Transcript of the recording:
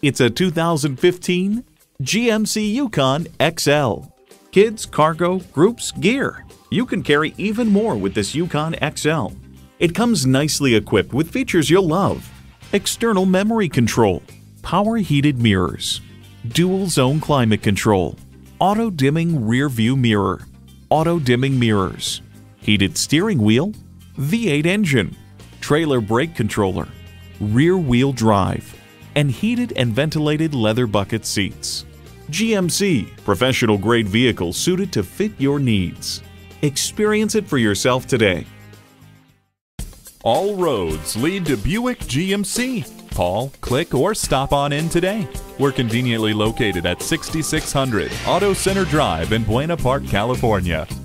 It's a 2015 GMC Yukon XL. Kids, cargo, groups, gear. You can carry even more with this Yukon XL. It comes nicely equipped with features you'll love. External memory control, power heated mirrors, dual zone climate control, auto dimming rear view mirror, auto dimming mirrors, heated steering wheel, V8 engine, trailer brake controller, rear wheel drive, and heated and ventilated leather bucket seats. GMC, professional grade vehicle suited to fit your needs. Experience it for yourself today. All roads lead to Buick GMC. Call, click, or stop on in today. We're conveniently located at 6600 Auto Center Drive in Buena Park, California.